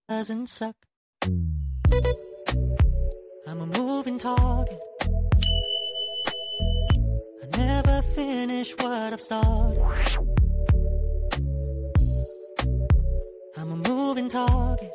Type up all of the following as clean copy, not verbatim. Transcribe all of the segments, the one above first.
doesn't suck. I'm a moving target. I never finish what I've started. I'm a moving target.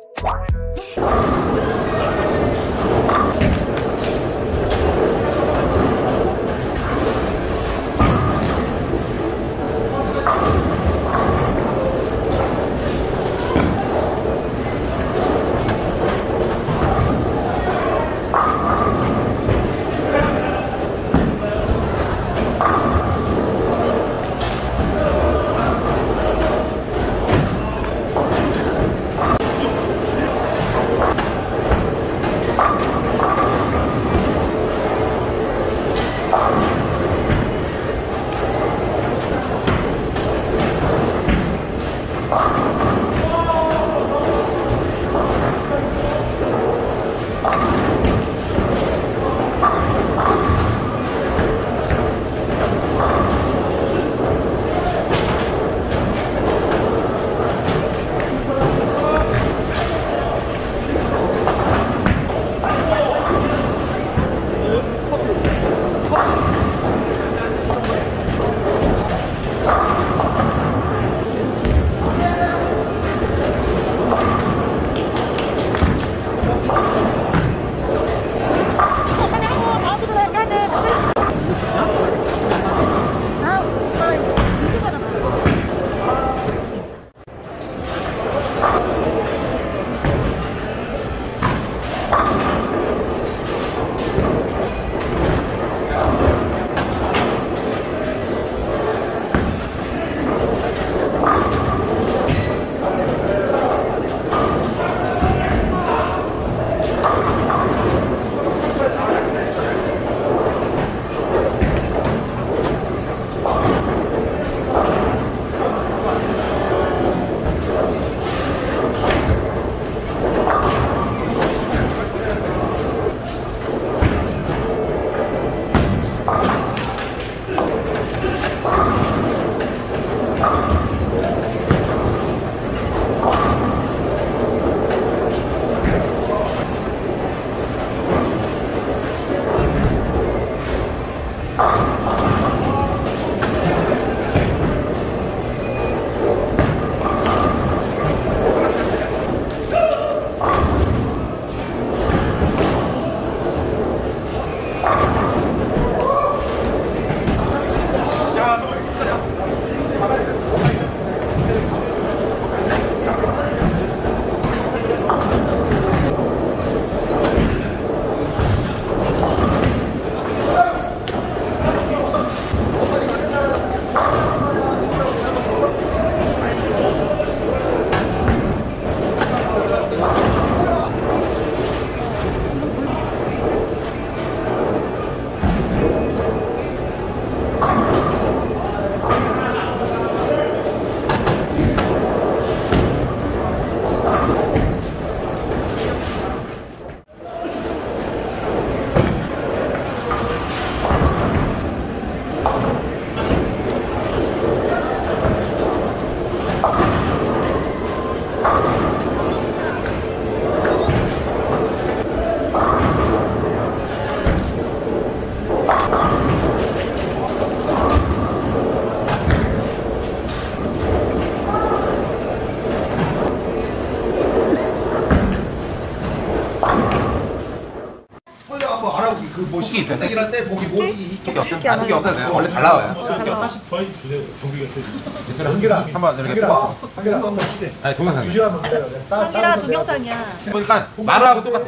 그 모시기 있어요. 땡이랄 때 거기 모기 그게 없어도 돼요. 원래 잘 나와요. 사실 저희 주세요. 경비가 괜찮아. 한기라 한번 이렇게 뽑았어. 한기라 한번 시대. 아니 동영상. 유지하면 돼요. 동이랑 동영상이야. 그러니까 말하고 똑같아.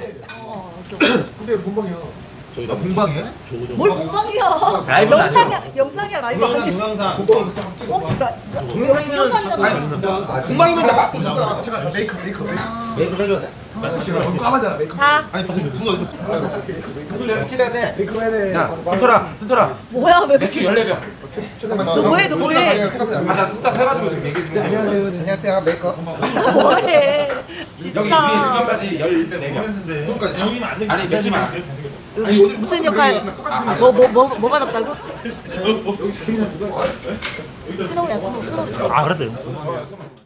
근데 본방이야. 저희 본방이야? 뭘 본방이야? 라이브는 영상이야. 영상이야. 라이브 아니야. 동영상. 동영상이잖아. 본방이면 나 마스크 썼잖아. 제가 메이크업 해줘야 돼? 너무 까마잖아 메이크업. 자. 아니 붓 어디서? 붓을 이렇게 칠해야 돼. 메이크업 해야 돼. 야, 순철아. 뭐야 왜? 맥주 14병. 너 뭐해? 너 뭐해? 나 숫자 세가지고 지금 얘기 좀 해. 안녕하세요 메이크업. 뭐해? 여기 위에 느낌까지 14병. 여기는 안 생겨. 아니 맥주 마. 무슨 역할? 뭐 받았다고? 여기 스노우야 스노우. 아 그래도.